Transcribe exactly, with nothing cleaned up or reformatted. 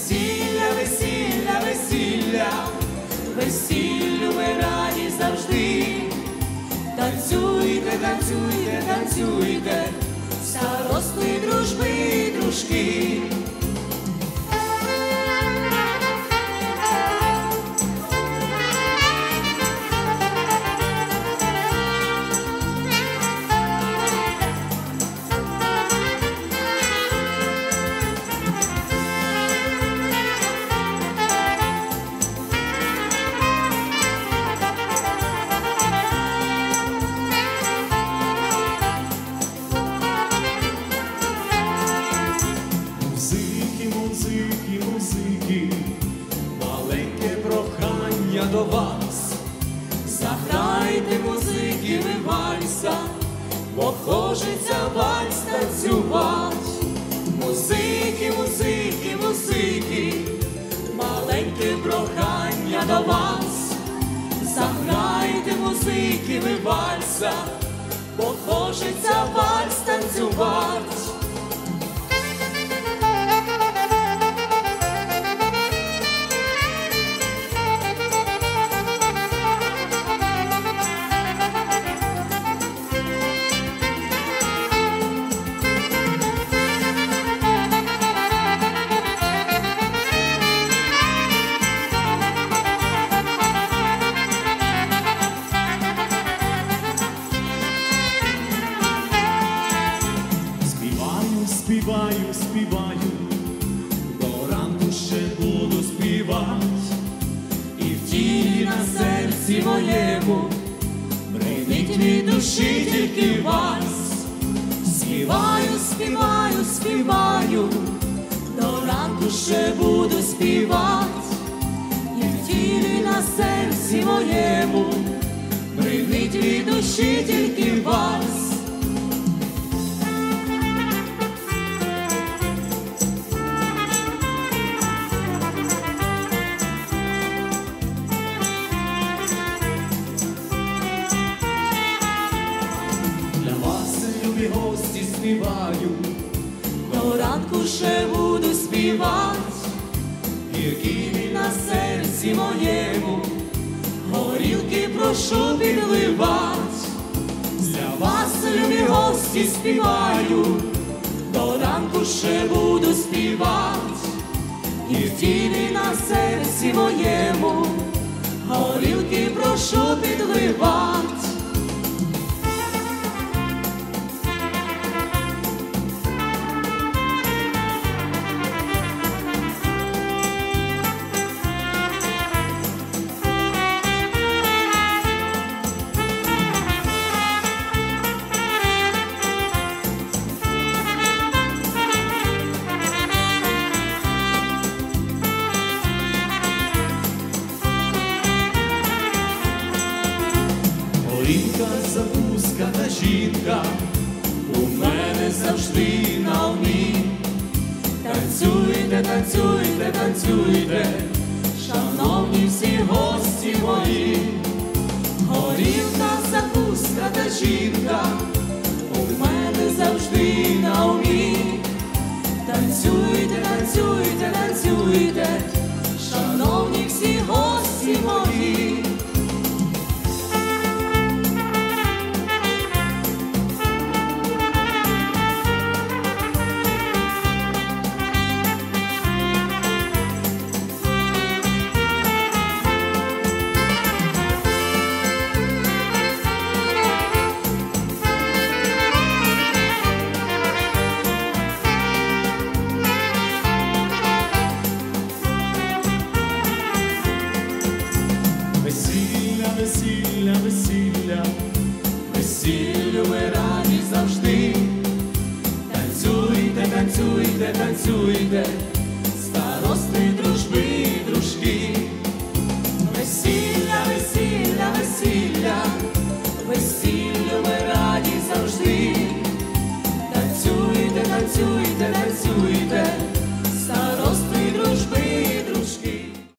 Весілля, весілля, весілля, весіллю ми раді завжди. Танцюйте, танцюйте, танцюйте, старости, дружби і дружки. Музики, музики, маленьке прохання до вас. Заграйте, музики, ви вальса, бо хочеться вальс танцювать. Музики, музики, музики, маленьке прохання до вас. Заграйте, музики, ви вальса, бо хочеться вальс танцювать. Співаю, співаю, до ранку ще буду співать. І в тілі на серці моєму бринить від душі тільки вальс. Співаю, співаю, співаю, до ранку ще буду співать. І в тілі на серці моєму бринить від душі тільки вальс. Гості співаю, до ранку ще буду співать. Гіркий на серці моєму горілки прошу підливать. Для вас, любі гості, співаю, до ранку ще буду співать. І в тілі на серці моєму горілки прошу підливать. Горілка, закуска та жінка у мене завжди на умі. Танцюйте, танцюйте, танцюйте, шановні всі гості мої. Горілка, закуска та жінка у мене завжди на умі. Танцюйте, танцюйте, танцюйте, шановні всі гості мої. Весілля, весілля, Весіллю ми раді завжди. Танцюйте, танцюйте, танцюйте,